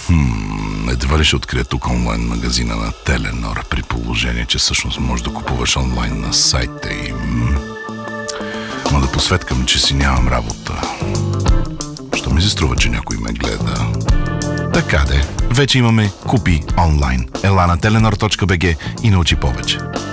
Едва ли ще открия тук онлайн магазина на Теленор, при положение, че всъщност можеш да купуваш онлайн на сайта им. Ма да посветкам, че си нямам работа. Що ми се струва, че някой ме гледа? Така де, вече имаме Купи онлайн. Ела на telenor.bg и научи повече.